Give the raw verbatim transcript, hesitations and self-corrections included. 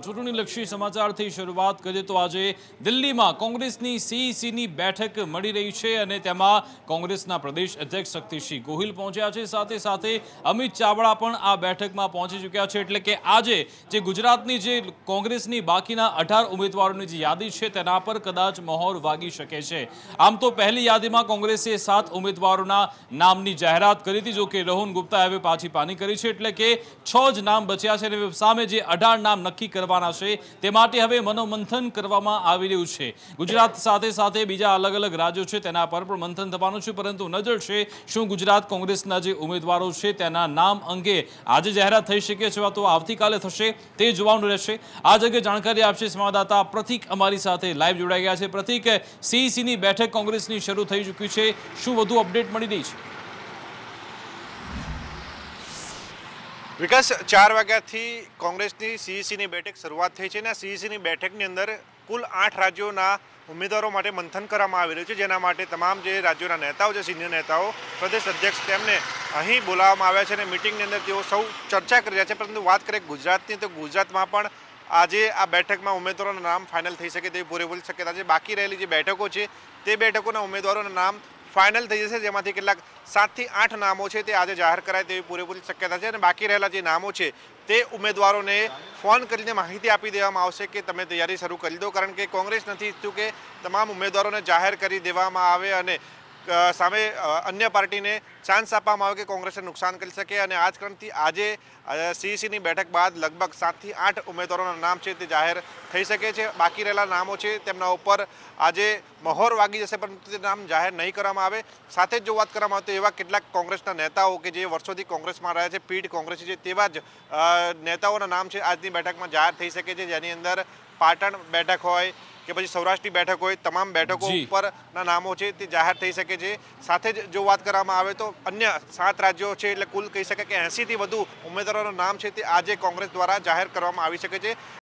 ચૂંટણીલક્ષી સમાચારથી શરૂઆત કરીએ તો આજે દિલ્હીમાં કોંગ્રેસની સીઈસીની બેઠક મળી રહી છે અને તેમાં કોંગ્રેસના પ્રદેશ અધ્યક્ષ શક્તિસિંહ ગોહિલ પહોંચ્યા છે। સાથે સાથે અમિત ચાવડા પણ આ બેઠકમાં પહોંચી ચૂક્યા છે। એટલે કે આજે જે ગુજરાતની જે કોંગ્રેસની બાકીના અઢાર ઉમેદવારોની જે યાદી છે તેના પર કદાચ મહોર વાગી શકે છે। આમ તો પહેલી યાદીમાં કોંગ્રેસે સાત ઉમેદવારોના નામની જાહેરાત કરી હતી, જો કે રોહન ગુપ્તાએ હવે પાછી પાની કરી છે। એટલે કે છ જ નામ બચ્યા છે અને સામે જે અઢાર નામ નક્કી કરવા તે માટે હવે મનોમંથન કરવામાં આવી રહ્યું છે। ગુજરાત સાથે સાથે બીજા અલગ અલગ રાજ્યો છે તેના પર પણ મંથન થવાનું છે, પરંતુ નજર છે શું ગુજરાત કોંગ્રેસના જે ઉમેદવારો છે તેના નામ અંગે આજે જાહેરાત થઈ શકે છે અથવા તો આવતીકાલે થશે તે જોવાનું રહેશે। આ જગ્યાએ જાણકારી આપશે સંવાદદાતા પ્રતિક અમારી સાથે લાઈવ જોડાઈ ગયા છે। પ્રતિક, સીઈસીની બેઠક કોંગ્રેસની શરૂ થઈ ચૂકી છે, શું વધુ અપડેટ મળી રહી છે? વિકાસ, ચાર વાગ્યાથી કોંગ્રેસની સીઈસીની બેઠક શરૂઆત થઈ છે અને સીઈસીની બેઠકની અંદર કુલ આઠ રાજ્યોના ઉમેદવારો માટે મંથન કરવામાં આવી રહ્યું છે, જેના માટે તમામ જે રાજ્યોના નેતાઓ છે, સિનિયર નેતાઓ, પ્રદેશ અધ્યક્ષ, તેમને અહીં બોલાવવામાં આવ્યા છે અને મિટિંગની અંદર તેઓ સૌ ચર્ચા કરી રહ્યા છે। પરંતુ વાત કરીએ ગુજરાતની તો ગુજરાતમાં પણ આજે આ બેઠકમાં ઉમેદવારોના નામ ફાઇનલ થઈ શકે તેવી પૂરેપૂરી શક્યતા છે। બાકી રહેલી જે બેઠકો છે તે બેઠકોના ઉમેદવારોના નામ ફાઇનલ થઈ જશે, જેમાંથી કેટલાક સાતથી આઠ નામો છે તે આજે જાહેર કરાય તેવી પૂરેપૂરી શક્યતા છે અને બાકી રહેલા જે નામો છે તે ઉમેદવારોને ફોન કરીને માહિતી આપી દેવામાં આવશે કે તમે તૈયારી શરૂ કરી દો, કારણ કે કોંગ્રેસ નથી ઈચ્છતું કે તમામ ઉમેદવારોને જાહેર કરી દેવામાં આવે અને સામે અન્ય પાર્ટીને ચાન્સ આપવામાં આવે કે કોંગ્રેસને નુકસાન કરી શકે। અને આ જ કારણથી આજે સીઈસીની બેઠક બાદ લગભગ સાતથી આઠ ઉમેદવારોના નામ છે તે જાહેર થઈ શકે છે। બાકી રહેલા નામો છે તેમના ઉપર આજે મહોર વાગી જશે, પરંતુ તે નામ જાહેર નહીં કરવામાં આવે। સાથે જ જો વાત કરવામાં આવે તો એવા કેટલાક કોંગ્રેસના નેતાઓ કે જે વર્ષોથી કોંગ્રેસમાં રહ્યા છે, પીઢ કોંગ્રેસી છે, તેવા જ નેતાઓના નામ છે આજની બેઠકમાં જાહેર થઈ શકે છે, જેની અંદર પાટણ બેઠક હોય કે પછી સૌરાષ્ટ્રની બેઠક હોય, તમામ બેઠકો ઉપરના નામો છે તે જાહેર થઈ શકે છે। સાથે જ જો વાત કરવામાં આવે તો અન્ય સાત રાજ્યો છે, એટલે કુલ કહી શકાય કે એંસીથી વધુ ઉમેદવારોના નામ છે તે આજે કોંગ્રેસ દ્વારા જાહેર કરવામાં આવી શકે છે।